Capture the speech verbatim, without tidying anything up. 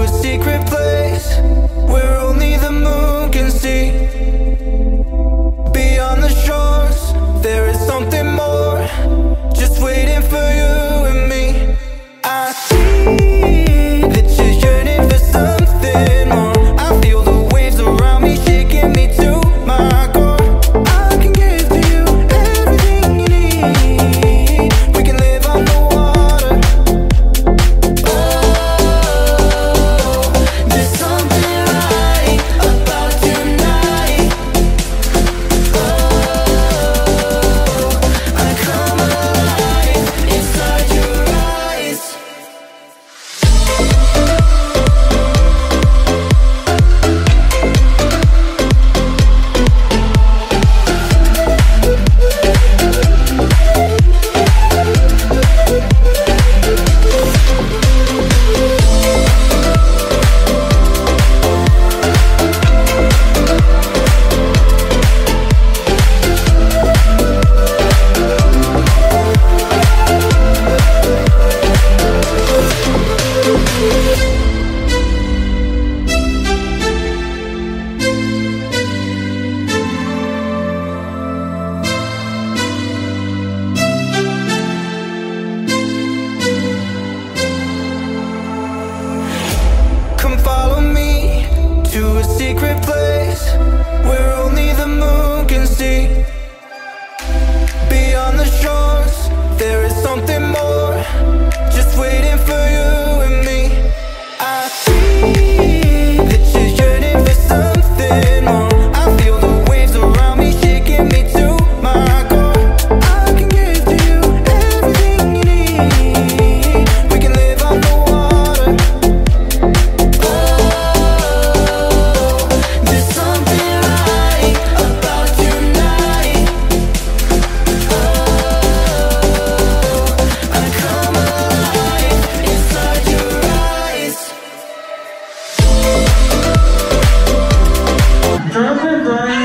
secret place where only the moon can see. Beyond the shores, there is something more, just waiting for you and me. I see that you're yearning for something more. I feel the waves around me shaking me to my core. I can give to you everything you need. We can live on the water. Oh, there's something right about tonight. Oh, I come alive inside your eyes. Come follow me to a secret place where only the moon can see. Beyond the shores, there is something more, just waiting for you and me. I see that you're yearning for something more. I feel the waves around me shaking me to my core. I can give to you everything you need. We can live on the water. There's something right about tonight. Oh, I come alive inside your eyes. Drop it, Brian.